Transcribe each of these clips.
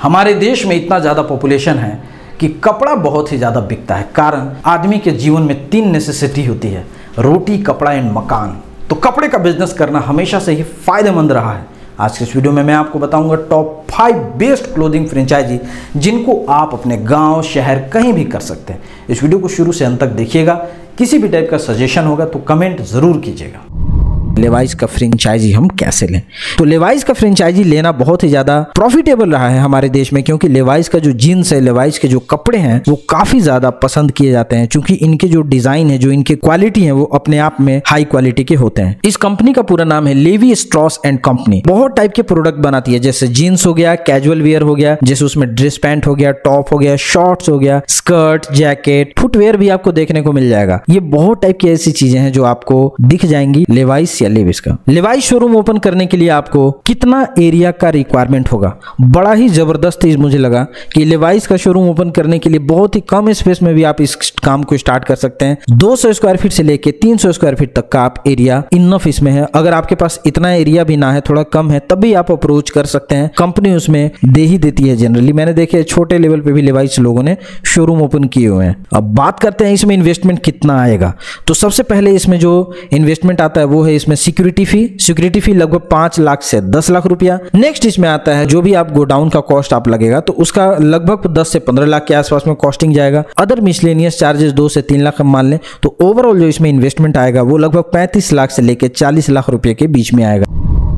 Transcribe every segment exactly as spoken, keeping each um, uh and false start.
हमारे देश में इतना ज़्यादा पॉपुलेशन है कि कपड़ा बहुत ही ज़्यादा बिकता है। कारण आदमी के जीवन में तीन नेसेसिटी होती है, रोटी, कपड़ा एंड मकान। तो कपड़े का बिजनेस करना हमेशा से ही फायदेमंद रहा है। आज के इस वीडियो में मैं आपको बताऊंगा top five best clothing franchise जिनको आप अपने गांव, शहर कहीं भी कर सकते हैं। इस वीडियो को शुरू से अंत तक देखिएगा। किसी भी टाइप का सजेशन होगा तो कमेंट ज़रूर कीजिएगा। लेवाइस का फ्रेंचाइजी हम कैसे लें? तो लेवाइस का फ्रेंचाइजी लेना बहुत ही ज़्यादा प्रॉफिटेबल रहा है हमारे देश में, क्योंकि लेवाइस का जो जीन्स है, लेवाइस के जो कपड़े हैं वो काफ़ी ज़्यादा पसंद किए जाते हैं, क्योंकि इनके जो डिज़ाइन है, जो इनके क्वालिटी है वो अपने आप में हाई क्वालिटी के होते हैं। इस कंपनी का पूरा नाम है लेवी स्ट्रॉस एंड कंपनी। बहुत टाइप के प्रोडक्ट बनाती है, जैसे जीन्स हो गया, कैजुअल वेयर हो गया, जैसे उसमें ड्रेस पैंट हो गया, टॉप हो गया, शॉर्ट्स हो गया, स्कर्ट, जैकेट, फुटवेयर भी आपको देखने को मिल जाएगा। ये बहुत टाइप की ऐसी चीजें हैं जो आपको दिख जाएंगी लेवाइस या लेविस का। लेवाइस शोरूम ओपन करने के लिए आपको कितना एरिया का रिक्वायरमेंट होगा? बड़ा ही जबरदस्त चीज मुझे लगा कि लेवाइस का शोरूम ओपन करने के लिए बहुत ही कम स्पेस में भी आप इस काम को स्टार्ट कर सकते हैं। दो सौ स्क्वायर फीट से लेके तीन सौ स्क्वायर फीट तक का आप एरिया इनफ इसमें है। अगर आपके पास इतना एरिया भी ना है, थोड़ा कम है, तब भी आप अप्रोच कर सकते हैं। कंपनी उसमें दे ही देती है जनरली। मैंने देखे छोटे लेवल पे भी लेवाइस लोगों ने शोरूम ओपन किए हुए हैं। अब बात करते हैं इसमें इन्वेस्टमेंट कितना आएगा। तो सबसे पहले इसमें जो इन्वेस्टमेंट आता है वो है इसमें सिक्योरिटी फी। सिक्योरिटी फी लगभग पांच लाख से दस लाख रुपया। नेक्स्ट इसमें आता है जो भी आप गोडाउन का कॉस्ट आप लगेगा, तो उसका लगभग दस से पंद्रह लाख के आसपास में कॉस्टिंग जाएगा। अदर मिसलेनियस चार्जेस दो से तीन लाख हम मान लें, तो ओवरऑल जो इसमें इन्वेस्टमेंट आएगा वो लगभग पैंतीस लाख से लेकर चालीस लाख रुपए के बीच में आएगा।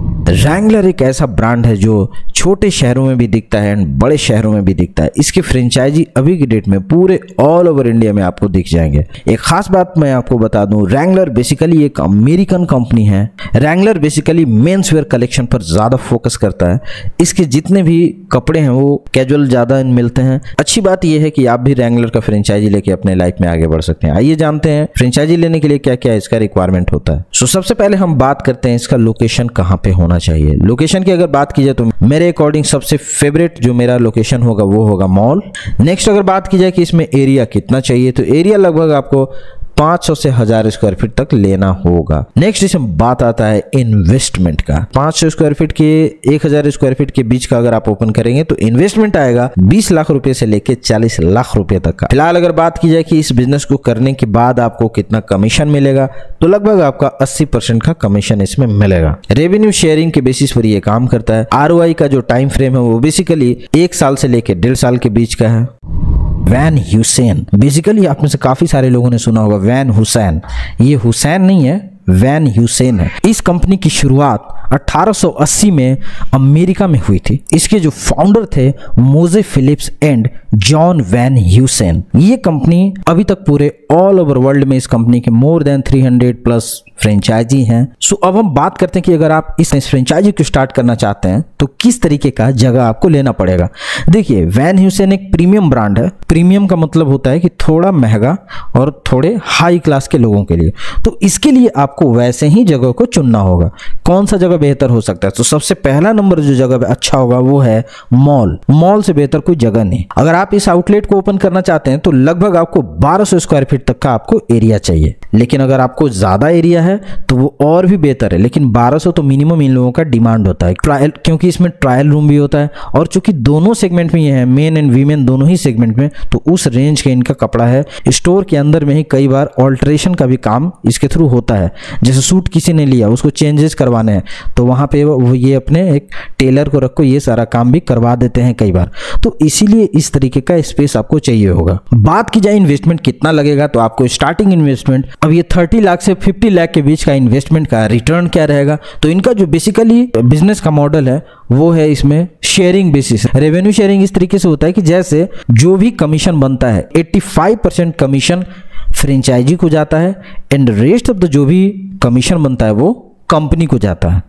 रैंगलर एक ऐसा ब्रांड है जो छोटे शहरों में भी दिखता है एंड बड़े शहरों में भी दिखता है। इसके फ्रेंचाइजी अभी की डेट में पूरे ऑल ओवर इंडिया में आपको दिख जाएंगे। एक खास बात मैं आपको बता दूं, रैंगलर बेसिकली एक अमेरिकन कंपनी है। Wrangler basically men's wear collection पर ज्यादा फोकस करता है। इसके जितने भी कपड़े हैं वो कैजुअल ज्यादा मिलते हैं। अच्छी बात यह है कि आप भी रैंगलर का फ्रेंचाइजी लेके अपने लाइफ में आगे बढ़ सकते हैं। आइए जानते हैं फ्रेंचाइजी लेने के लिए क्या क्या इसका रिक्वायरमेंट होता है। सो सबसे पहले हम बात करते हैं इसका लोकेशन कहाँ पे होना चाहिए। लोकेशन की अगर बात की जाए तो मेरे अकॉर्डिंग सबसे फेवरेट जो मेरा लोकेशन होगा वो होगा मॉल। नेक्स्ट अगर बात की जाए कि इसमें एरिया कितना चाहिए, तो एरिया लगभग आपको पाँच सौ से हजार स्क्वायर फीट तक लेना होगा। नेक्स्ट इसमें बात आता है इन्वेस्टमेंट का। पाँच सौ स्क्वायर फीट के एक हजार स्क्वायर फीट के बीच का अगर आप ओपन करेंगे तो इन्वेस्टमेंट आएगा बीस लाख रुपए से लेके चालीस लाख रुपए तक का। फिलहाल अगर बात की जाए कि इस बिजनेस को करने के बाद आपको कितना कमीशन मिलेगा, तो लगभग आपका अस्सी परसेंट का कमीशन इसमें मिलेगा। रेवेन्यू शेयरिंग के बेसिस पर ये काम करता है। आर ओ आई का जो टाइम फ्रेम है वो बेसिकली एक साल से लेके डेढ़ साल के बीच का है। वैन हुसैन, बेसिकली आप में से काफी सारे लोगों ने सुना होगा वैन हुसैन। ये हुसैन नहीं है, वैन हुसैन है। इस कंपनी की शुरुआत अठारह सौ अस्सी में अमेरिका में हुई थी। इसके जो फाउंडर थे Moses Phillips and John Van Heusen. ये कंपनी अभी तक पूरे ऑल ओवर वर्ल्ड में इस कंपनी के मोर देन तीन सौ प्लस फ्रेंचाइजी हैं। सो अब हम बात करते हैं कि अगर आप इस फ्रेंचाइजी को स्टार्ट करना चाहते हैं तो किस तरीके का जगह आपको लेना पड़ेगा। देखिए, वैन ह्यूसेन एक प्रीमियम ब्रांड है। प्रीमियम का मतलब होता है कि थोड़ा महंगा और थोड़े हाई क्लास के लोगों के लिए। तो इसके लिए आपको वैसे ही जगह को चुनना होगा। कौन सा जगह बेहतर हो सकता है? तो सबसे पहला नंबर जो जगह अच्छा होगा वो है मॉल। मॉल से बेहतर कोई जगह नहीं। अगर आप इस आउटलेट को ओपन करना चाहते हैं तो लगभग आपको बारह सौ स्क्वायर फीट तक का आपको एरिया चाहिए। लेकिन अगर आपको ज्यादा एरिया है तो वो और भी बेहतर है, लेकिन बारह सौ तो मिनिमम इन लोगों का डिमांड होता है। ट्रायल, क्योंकि इसमें ट्रायल रूम भी होता है और चूंकि दोनों सेगमेंट में ये है, मेन एंड वीमेन दोनों ही सेगमेंट में, तो उस रेंज का इनका कपड़ा है। स्टोर के अंदर में ही कई बार ऑल्ट्रेशन का भी काम इसके थ्रू होता है। जैसे सूट किसी ने लिया, उसको चेंजेस करवाने हैं, तो वहां पे वो ये अपने एक टेलर को रखो, ये सारा काम भी करवा देते हैं कई बार। तो इसीलिए इस तरीके का स्पेस आपको चाहिए होगा। बात की जाए इन्वेस्टमेंट कितना लगेगा, तो आपको स्टार्टिंग इन्वेस्टमेंट अब ये तीस लाख से पचास लाख के बीच का इन्वेस्टमेंट का रिटर्न क्या रहेगा। तो इनका जो बेसिकली बिजनेस का मॉडल है वो है इसमें शेयरिंग बेसिस। रेवेन्यू शेयरिंग इस तरीके से होता है कि जैसे जो भी कमीशन बनता है पचासी परसेंट कमीशन फ्रेंचाइजी को जाता है एंड रेस्ट ऑफ द जो भी कमीशन बनता है वो कंपनी को जाता है।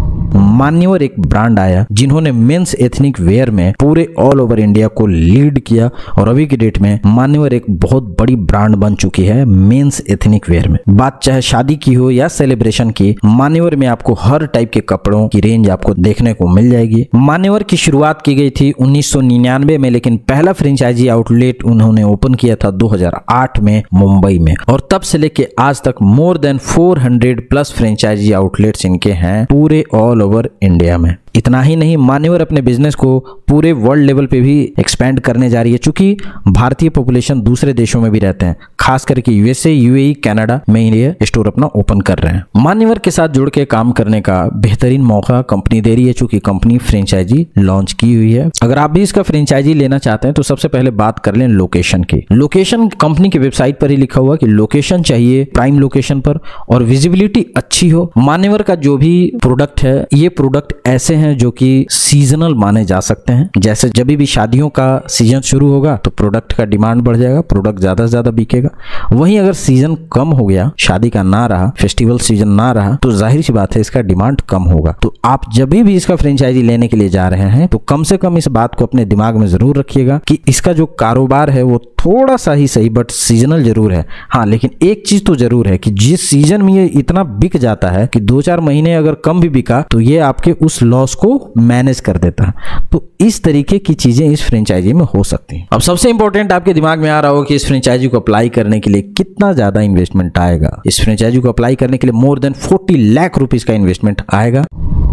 मान्यवर एक ब्रांड आया जिन्होंने मेंस एथनिक वेयर में पूरे ऑल ओवर इंडिया को लीड किया और अभी की डेट में मान्यवर एक बहुत बड़ी ब्रांड बन चुकी है मेंस एथनिक वेयर में। बात चाहे शादी की हो या सेलिब्रेशन की, मान्यवर में आपको हर टाइप के कपड़ों की रेंज आपको देखने को मिल जाएगी। मान्यवर की शुरुआत की गई थी उन्नीस सौ निन्यानवे में, लेकिन पहला फ्रेंचाइजी आउटलेट उन्होंने ओपन किया था दो हज़ार आठ में मुंबई में, और तब से लेके आज तक मोर देन चार सौ प्लस फ्रेंचाइजी आउटलेट्स इनके हैं पूरे ऑल ओवर इंडिया में। इतना ही नहीं, मान्यवर अपने बिजनेस को पूरे वर्ल्ड लेवल पे भी एक्सपेंड करने जा रही है, चूंकि भारतीय पॉपुलेशन दूसरे देशों में भी रहते हैं, खास करके यूएसए, यूएई, कनाडा में ये स्टोर अपना ओपन कर रहे हैं। मान्यवर के साथ जुड़ के काम करने का बेहतरीन मौका कंपनी दे रही है, चूंकि कंपनी फ्रेंचाइजी लॉन्च की हुई है। अगर आप भी इसका फ्रेंचाइजी लेना चाहते हैं तो सबसे पहले बात कर लें लोकेशन की। लोकेशन कंपनी की वेबसाइट पर ही लिखा हुआ कि लोकेशन चाहिए प्राइम लोकेशन पर और विजिबिलिटी अच्छी हो। मान्यवर का जो भी प्रोडक्ट है, ये प्रोडक्ट ऐसे हैं जो कि सीजनल माने जा सकते हैं। जैसे जब भी शादियों का सीजन शुरू होगा तो प्रोडक्ट का डिमांड बढ़ जाएगा, प्रोडक्ट ज्यादा से ज्यादा बिकेगा। वहीं अगर सीजन कम हो गया, शादी का ना रहा, फेस्टिवल सीजन ना रहा, तो जाहिर सी बात है इसका डिमांड कम होगा। तो आप जब भी इसका फ्रेंचाइजी लेने के लिए जा रहे हैं तो कम से कम इस बात को अपने दिमाग में जरूर रखिएगा कि इसका जो कारोबार है वो थोड़ा सा ही सही बट सीजनल जरूर है। हाँ, लेकिन एक चीज तो जरूर है कि जिस सीजन में ये इतना बिक जाता है कि दो चार महीने अगर कम भी बिका तो ये आपके उस लॉस को मैनेज कर देता है। तो इस तरीके की चीजें इस फ्रेंचाइजी में हो सकती हैं। अब सबसे इंपॉर्टेंट आपके दिमाग में आ रहा हो कि इस फ्रेंचाइजी को अप्लाई करने के लिए कितना ज्यादा इन्वेस्टमेंट आएगा। इस फ्रेंचाइजी को अप्लाई करने के लिए more than forty lakh rupees का इन्वेस्टमेंट आएगा।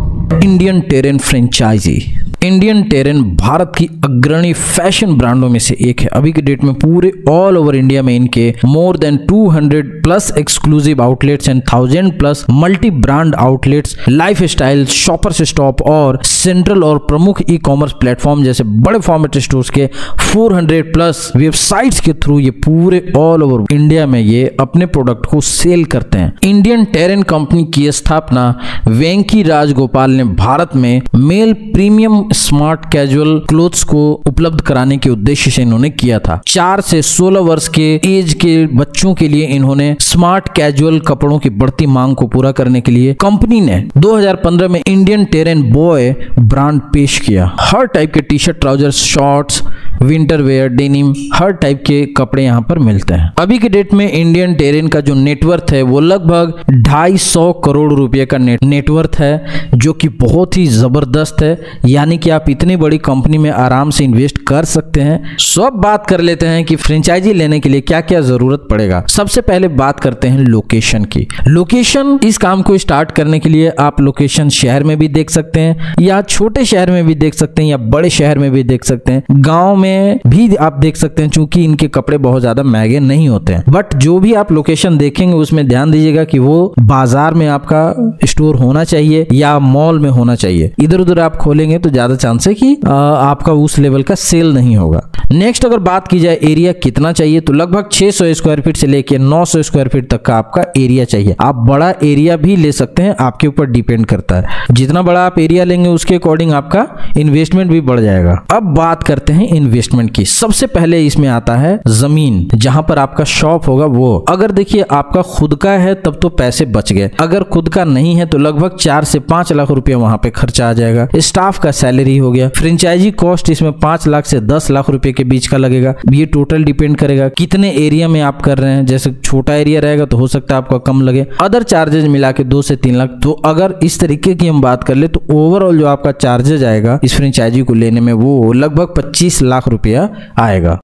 Indian Terrain franchise. Indian Terrain Bharat की अग्रणी फैशन ब्रांडों में से एक है। अभी के डेट में पूरे ऑल ओवर इंडिया में इनके more than two hundred plus exclusive outlets and thousand plus multi brand outlets, life style, shoppers stop और सेंट्रल और प्रमुख ई कॉमर्स प्लेटफॉर्म जैसे बड़े फॉर्मेट स्टोर्स के फोर हंड्रेड प्लस वेबसाइट्स के थ्रू ये पूरे ऑल ओवर इंडिया में ये अपने प्रोडक्ट को सेल करते हैं। इंडियन टेरेन कंपनी की स्थापना वेंकी राजगोपाल ने भारत में male premium smart casual clothes को उपलब्ध कराने के उद्देश्य से इन्होंने किया था। चार से सोलह वर्ष के एज के बच्चों के लिए इन्होंने स्मार्ट कैजुअल कपड़ों की बढ़ती मांग को पूरा करने के लिए कंपनी ने दो हज़ार पंद्रह में इंडियन टेरेन बॉय ब्रांड पेश किया। हर टाइप के T shirt, trouser, shorts, winter wear, denim, हर टाइप के कपड़े यहाँ पर मिलते हैं। अभी के डेट में इंडियन टेरेन का जो नेटवर्थ है वो लगभग ढाई सौ करोड़ रुपए का नेट नेटवर्थ है, जो कि बहुत ही जबरदस्त है। यानी कि आप इतनी बड़ी कंपनी में आराम से इन्वेस्ट कर सकते हैं। सब बात कर लेते हैं कि फ्रेंचाइजी लेने के लिए क्या क्या जरूरत पड़ेगा। सबसे पहले बात करते हैं लोकेशन की। लोकेशन, इस काम को स्टार्ट करने के लिए आप लोकेशन शहर में भी देख सकते हैं या छोटे शहर में भी देख सकते हैं या बड़े शहर में भी देख सकते हैं, गांव में भी आप देख सकते हैं, चूंकि इनके कपड़े बहुत ज्यादा महंगे नहीं होते हैं। बट जो भी आप लोकेशन देखेंगे उसमें ध्यान दीजिएगा कि वो बाजार में आपका स्टोर होना चाहिए या मॉल में होना चाहिए। इधर उधर आप खोलेंगे तो ज्यादा चांस है कि आ, आपका उस लेवल का सेल नहीं होगा। नेक्स्ट अगर बात की जाए एरिया कितना चाहिए, तो लगभग छह सौ स्क्वायर फीट से लेकर नौ सौ स्क्वायर फीट तक का आपका एरिया चाहिए। आप बड़ा एरिया भी ले सकते हैं, आपके ऊपर डिपेंड करता है। जितना बड़ा आप एरिया लेंगे उसके अकॉर्डिंग आपका इन्वेस्टमेंट भी बढ़ जाएगा। अब बात करते हैं इन्वेस्टमेंट की। सबसे पहले इसमें आता है जमीन, जहां पर आपका शॉप होगा वो। अगर देखिए आपका खुद का है तब तो पैसे बच गए, अगर खुद का नहीं है तो लगभग चार से पांच लाख रुपया वहां पे खर्चा आ जाएगा। स्टाफ का सैलरी हो गया, फ्रेंचाइजी कॉस्ट इसमें पांच लाख से दस लाख रुपए के बीच का लगेगा। ये टोटल डिपेंड करेगा कितने एरिया में आप कर रहे हैं। जैसे छोटा एरिया रहेगा तो हो सकता है आपका कम लगे। अदर चार्जेस मिला के दो से तीन लाख। तो अगर इस तरीके की हम बात कर ले तो ओवरऑल जो आपका चार्जेस आएगा इस फ्रेंचाइजी को लेने में वो लगभग पच्चीस लाख रुपया आएगा।